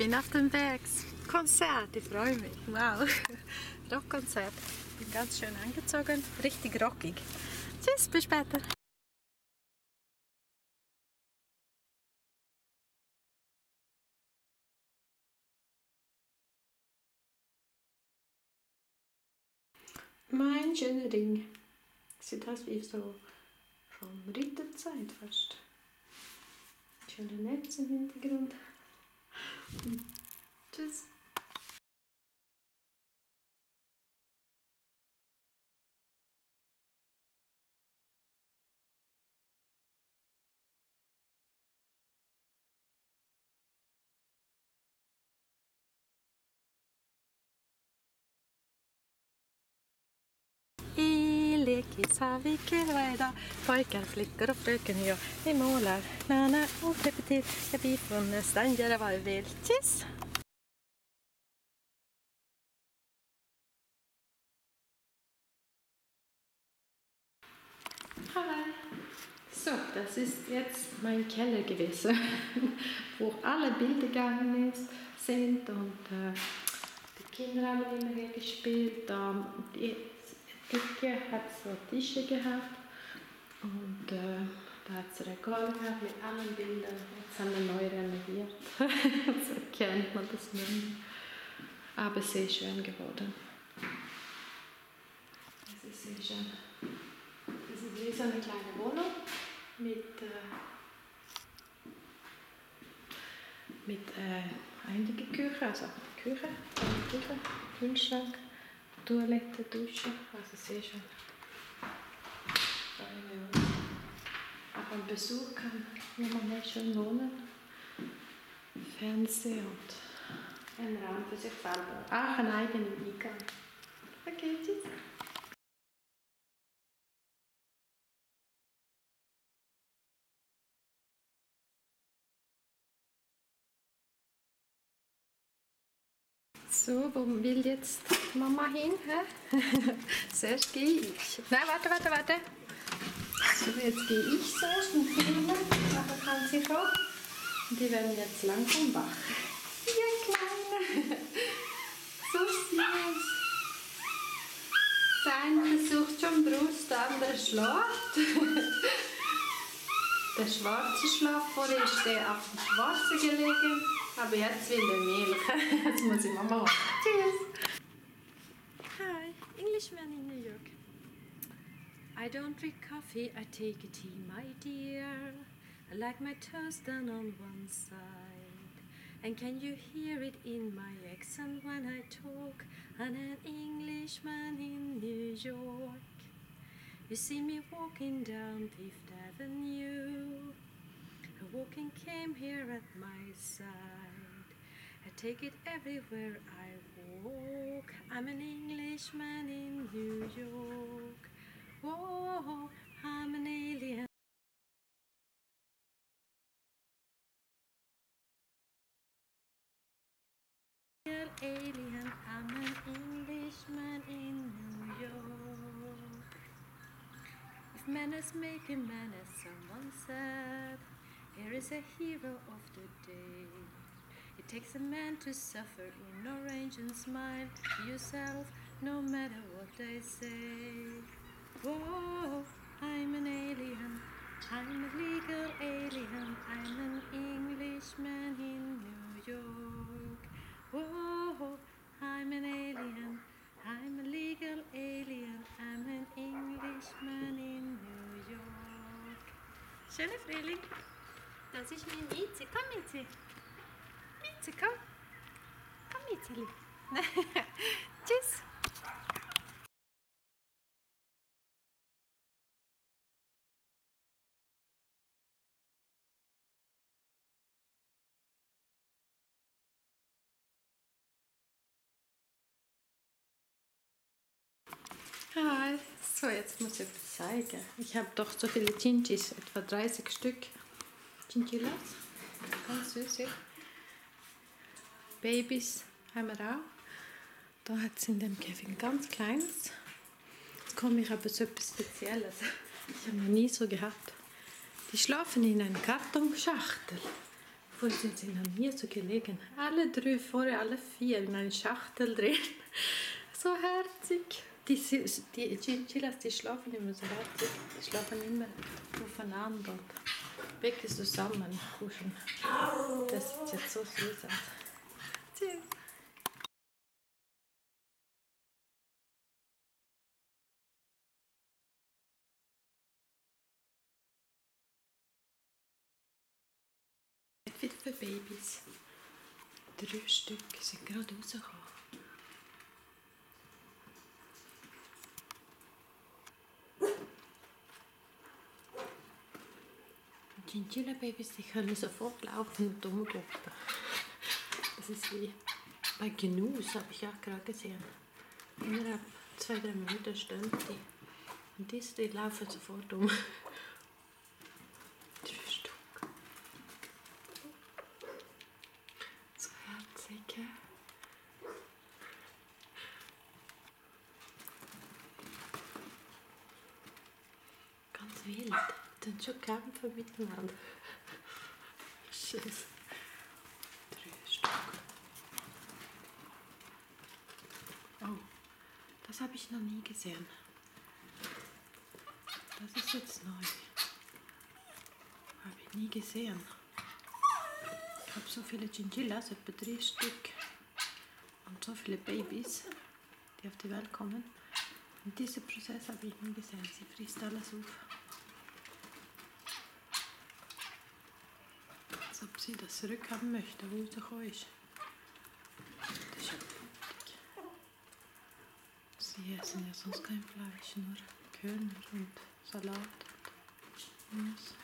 bin auf dem Weg. Konzert, ich freue mich. Wow. Rockkonzert. Bin ganz schön angezogen. Richtig rockig. Tschüss, bis später. Mein schöner Ring. Sieht aus wie so von Ritterzeit fast. Schöne Netz im Hintergrund. Tschüss. I lekisar varje pojkar, flickor och fröken jag. Vi målar, nana och täpper till. Jag blir från nästan göra vad jag vill. Tschüss! Hi! So, das ist jetzt mein Keller gewesen, wo alle Bilder gegangen sind und die Kinder haben immer hier gespielt. Die Ecke hat so Tische gehabt und da hat es Regal gehabt mit allen Bildern. Jetzt haben wir neu renoviert. So kennt man das nicht. Aber sehr schön geworden. Das ist sehr schön. Das ist wie so eine kleine Wohnung mit einigen Küchen, also Küche, Kühlschrank, Toilette, Dusche, also sehr schön. Auch ein Besuch kann man nicht schön wohnen. Fernseher und ein Raum für sich selber. Auch einen eigenen Eingang. Okay, tschüss. So, wo will jetzt Mama hin? Zuerst gehe ich. Nein, warte. So, jetzt gehe ich zuerst und filmen, aber kann sie schon. Und die werden jetzt langsam wach. Ja, Kleine. So süß. Der eine versucht schon Brust, der andere schläft. Der Schwarze schläft, vorher ist der auf dem Schwarzen gelegen. Aber jetzt will der Milch. Jetzt muss ich Mama holen. Tschüss. Hi, Englishman in New York. I don't drink coffee, I take a tea, my dear. I like my toast done on one side. And can you hear it in my accent when I talk? I'm an Englishman in New York. You see me walking down Fifth Avenue. A walking came here at my side. I take it everywhere I walk. I'm an Englishman in New York. Whoa, I'm an alien. Alien, I'm an Englishman in New York. If manners make a man, as someone said, here is a hero of the day. It takes a man to suffer in orange and smile to yourself, no matter what they say. Whoa, I'm an alien, I'm a legal alien, I'm an Englishman in New York. Whoa, I'm an alien, I'm a legal alien, I'm an Englishman in New York. Schöne Frühling. Das ist mein Mieze. Komm, Mieze. Mieze, komm. Komm, Miezeli. Tschüss. Hi. So, jetzt muss ich etwas zeigen. Ich habe doch so viele Chinchis, etwa 30 Stück. Chinchillas. Ganz süß. Babys haben wir auch. Da hat es in dem Käfig ein ganz kleines. Jetzt komme ich aber zu etwas Spezielles. Ich habe noch nie so gehabt. Die schlafen in einer Kartonschachtel. Und sind sie noch nie so gelegen. Alle 3 vorne, alle 4 in einer Schachtel drin. So herzig. Die Chinchillas, die schlafen immer so herzig. Die schlafen immer aufeinander. Wirklich zusammen kuscheln. Das sieht jetzt so süß aus. Tschüss. Wieder für Babys. 3 Stück sind gerade rausgekommen. Chinchilla-Babys, die können sofort laufen und umgucken. Das ist wie bei Gnus, habe ich auch gerade gesehen. Innerhalb 2-3 Minuten stehen die. Und die laufen sofort um. 3 Stück. So herzig. Ganz wild. Dann schon kämpfen miteinander. Tschüss. 3 Stück. Oh, das habe ich noch nie gesehen. Das ist jetzt neu. Habe ich nie gesehen. Ich habe so viele Chinchillas, etwa 3 Stück. Und so viele Babys, die auf die Welt kommen. Und diesen Prozess habe ich nie gesehen. Sie frisst alles auf. Als ob sie das zurückhaben möchte, wo sie rausgekommen ist. Das ist ja fertig. Sie essen ja sonst kein Fleisch, nur Körner und Salat und Nuss.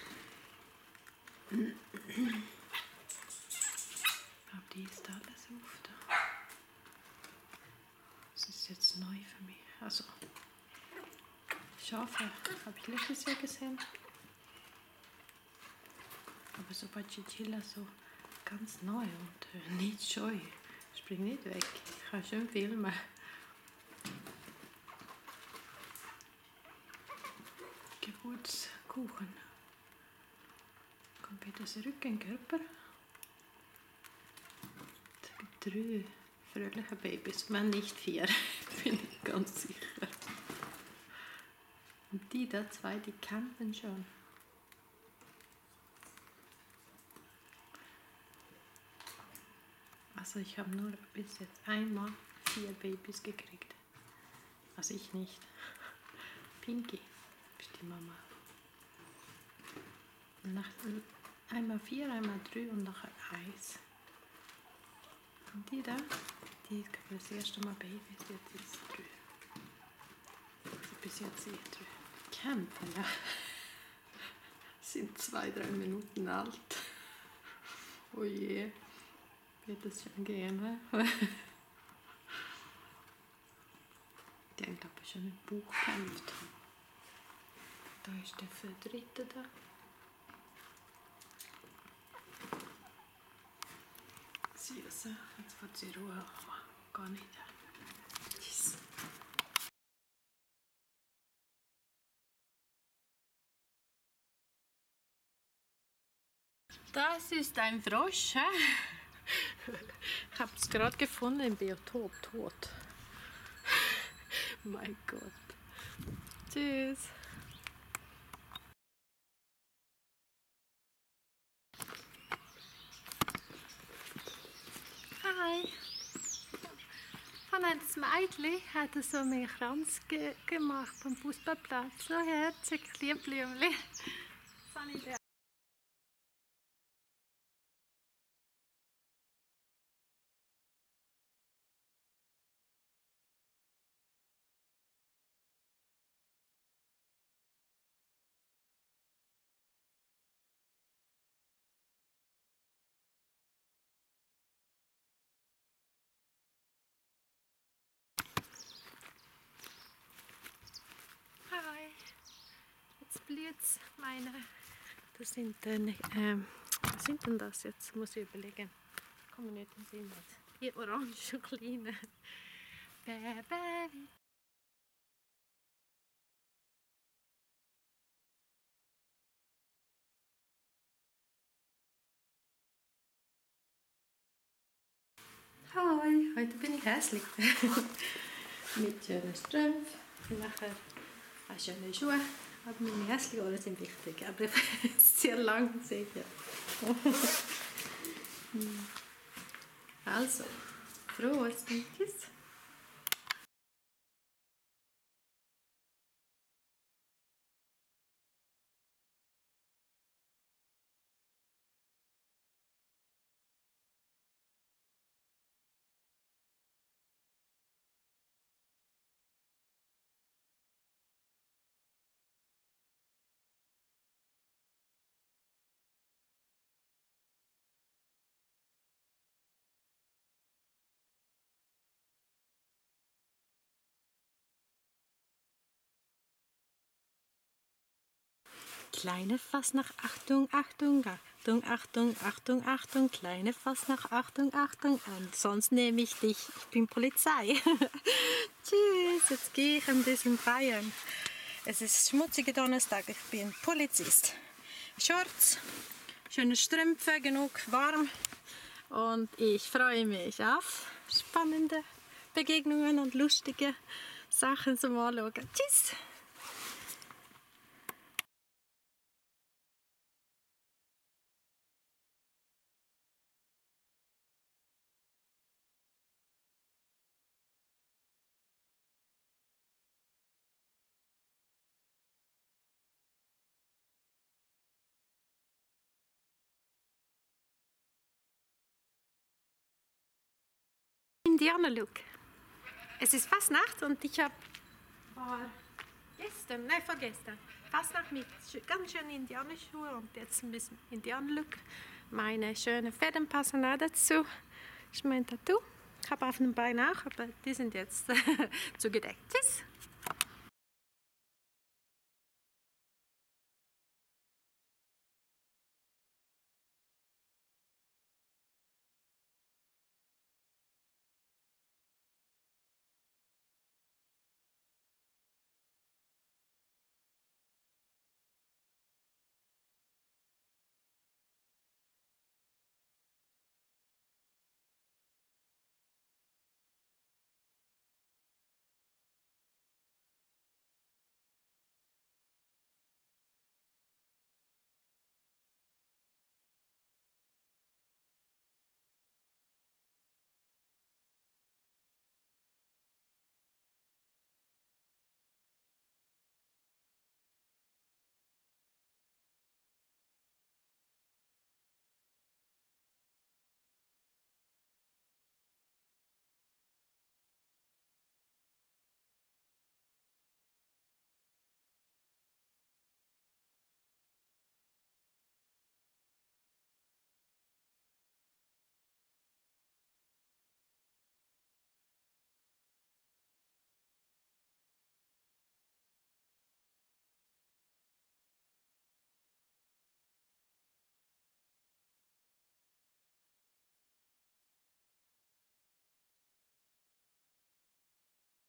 Aber die isst alles auf da. Das ist jetzt neu für mich. Also, Schafe habe ich letztes Jahr gesehen. Aber so bei Chinchilla so ganz neu und nicht scheu. Spring nicht weg. Ich kann schön filmen. Geburtskuchen. Kommt wieder zurück in den Körper. Es gibt 3 fröhliche Babys, wenn nicht 4, bin ich ganz sicher. Und die da 2, die kämpfen schon. Also ich habe nur bis jetzt einmal 4 Babys gekriegt. Also ich nicht. Pinky ist die Mama. Und einmal 4, einmal 3 und nachher 1. Und die da, die ist das erste Mal Babys, jetzt ist 3. Also bis jetzt sind 3. Kämpfen, ja. Sind 2-3 Minuten alt. Oh je. Wird das schon gehen, ne? Die haben, glaube ich, schon im Bauch gekämpft. Da ist der Dritte da. Süße. Jetzt wird sie Ruhe haben. Gar nicht. Tschüss. Das ist ein Frosch. Ich habe es gerade gefunden im Biotop, tot. Mein Gott. Tschüss. Hi. Von einem Mädchen hat so einen Kranz gemacht vom Fußballplatz. So herzig, Blümchen. Hi. Jetzt blüht's meine. Was sind denn das jetzt? Muss ich überlegen. Kann man nicht in den Sinn jetzt. Die orange und kleine. Baby. Hi, heute bin ich hässlich. Mit schönen Strümpfen und nachher auch schöne Schuhe. Aber meine hässlichen Ohren sind wichtig. Aber ich ist sehr lang sicher. Also, frohes Tschüss. Kleine Fasnacht, Achtung, Achtung, Achtung, Achtung, Achtung, Achtung, kleine Fasnacht, Achtung, Achtung, sonst nehme ich dich, ich bin Polizei. Tschüss, jetzt gehe ich ein bisschen feiern. Es ist schmutziger Donnerstag, ich bin Polizist. Shorts, schöne Strümpfe, genug warm und ich freue mich auf spannende Begegnungen und lustige Sachen zum Anschauen. Tschüss! Indianer-Look. Es ist Fastnacht und ich war vorgestern, Fastnacht mit ganz schönen Indianerschuhen und jetzt ein bisschen Indianer-Look. Meine schönen Federn passen auch dazu. Das ist mein Tattoo. Ich habe auf dem Bein auch, aber die sind jetzt zugedeckt. Tschüss!